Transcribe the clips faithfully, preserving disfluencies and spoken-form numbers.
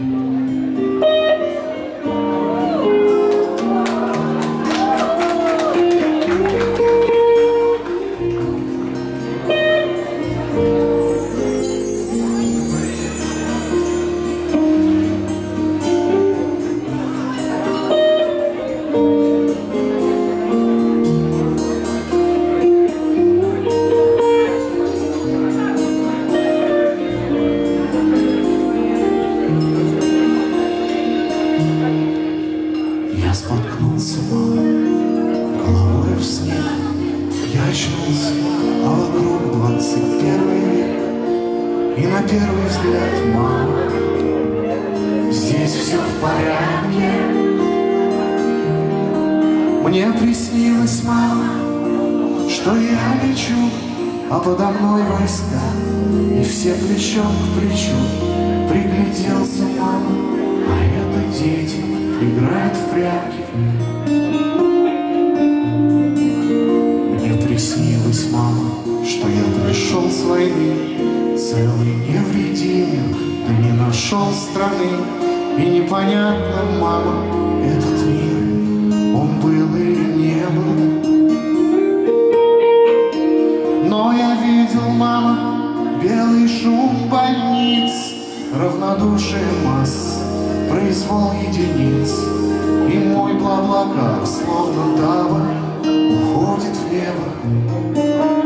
И на первый взгляд, мама, здесь все в порядке. Мне приснилось, мама, что я лечу, а подо мной войска, и все плечом к плечу. Пригляделся, мама, а это дети играют в прятки. Мне приснилось, мама, что я пришел с войны, целый, невредимый, да не нашел страны. И непонятно, мама, этот мир, он был или не был. Но я видел, мама, белый шум больниц, равнодушие масс, произвол единиц. И мой Блаблакар, словно Дава, уходит в небо.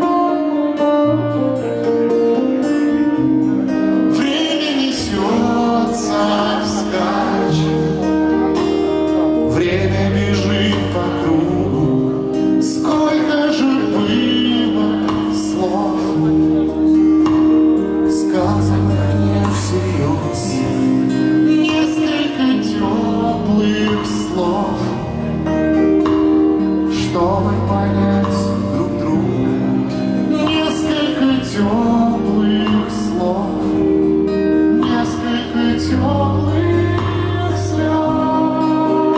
Чтобы понять друг друга, несколько теплых слов, несколько теплых слез,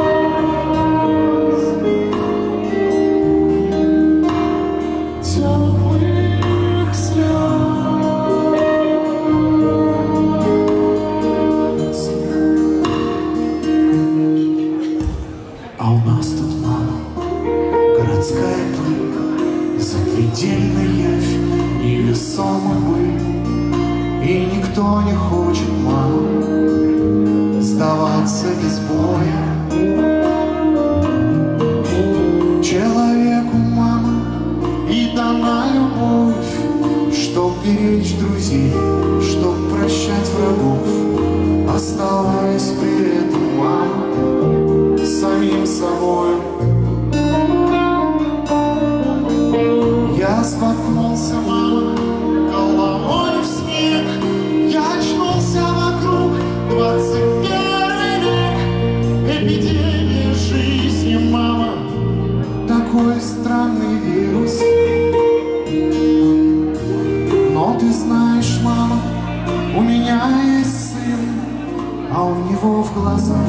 теплых слез. А у нас тут, мама, городская пыль, запредельная явь, невесомый быль. И никто не хочет, мама, сдаваться без боя. Человеку, мама, и дана любовь, чтоб беречь друзей, чтоб прощать врагов, оставаясь при этом, мама, самим собой. Я споткнулся, мама, головой в снег. Я очнулся вокруг, двадцать первый век. Эпидемия жизни, мама, такой странный вирус. Но ты знаешь, мама, у меня есть сын, а у него в глазах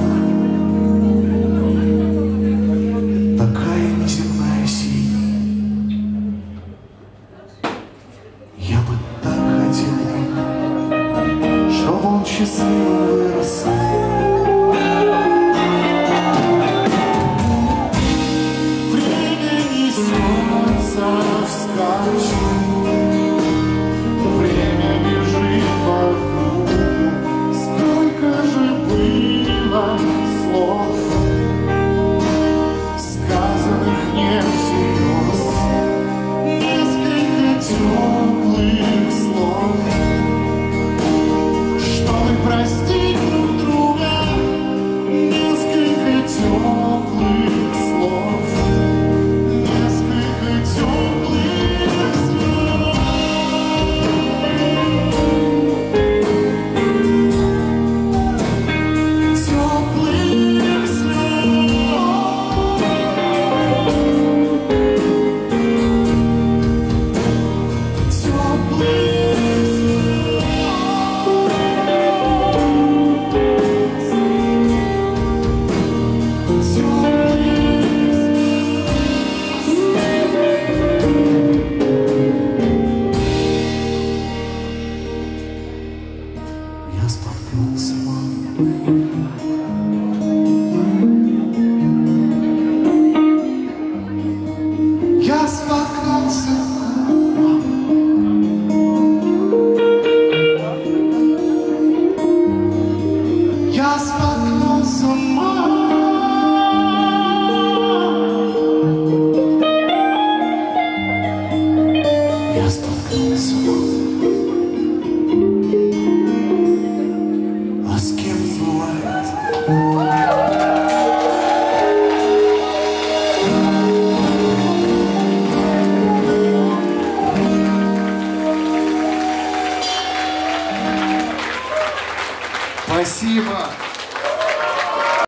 такая неземная синь. Я бы так хотел, чтобы он счастливым вырос. Время несется вскачь, время бежит по кругу. Сколько же было слов, сказанных не всерьез, несколько теплых слов, чтобы простить друг друга, несколько теплых слов, несколько теплых слов, теплых Я споткнулся, мама,